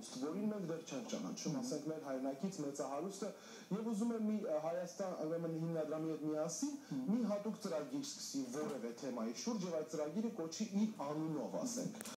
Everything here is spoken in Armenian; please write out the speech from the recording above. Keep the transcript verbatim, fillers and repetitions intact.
հարուստ, որին մենք դեռ չենք ճանաչում, ասենք մեր հայրենակից մեծահարուստը, եւ ուզում եմ մի Հայաստան ուրեմն հիմնադրամի հետ միասին մի հատուկ ծրագիր սկսի որևէ թեմայի շուրջ եւ այդ ծրագիրը կոչի իր անունով, ասենք